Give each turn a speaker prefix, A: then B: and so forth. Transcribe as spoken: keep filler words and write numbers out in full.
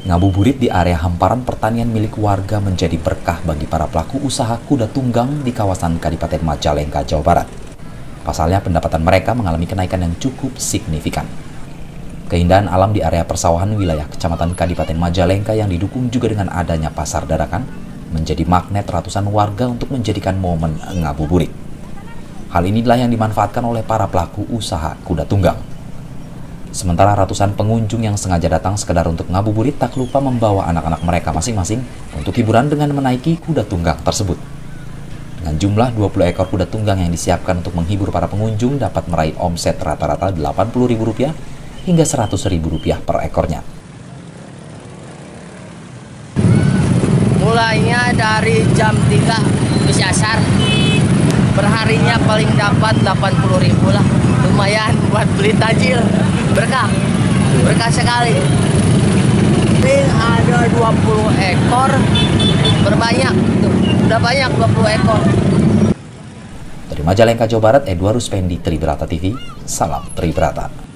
A: Ngabuburit di area hamparan pertanian milik warga menjadi berkah bagi para pelaku usaha kuda tunggang di kawasan Kadipaten Majalengka, Jawa Barat. Pasalnya pendapatan mereka mengalami kenaikan yang cukup signifikan. Keindahan alam di area persawahan wilayah Kecamatan Kadipaten Majalengka yang didukung juga dengan adanya pasar dadakan menjadi magnet ratusan warga untuk menjadikan momen ngabuburit. Hal inilah yang dimanfaatkan oleh para pelaku usaha kuda tunggang. Sementara ratusan pengunjung yang sengaja datang sekedar untuk ngabuburit tak lupa membawa anak-anak mereka masing-masing untuk hiburan dengan menaiki kuda tunggang tersebut. Dengan jumlah dua puluh ekor kuda tunggang yang disiapkan untuk menghibur para pengunjung dapat meraih omset rata-rata delapan puluh ribu rupiah hingga seratus ribu rupiah per ekornya.
B: Mulainya dari jam tiga bis asar, perharinya paling dapat delapan puluh ribu lah, lumayan buat beli tajil, berkah, berkah sekali. Ini ada dua puluh ekor, berbanyak, tuh, udah banyak dua puluh ekor.
A: Dari Majalengka, Jawa Barat, Edward Ruspendi, Tribrata T V, salam Tribrata.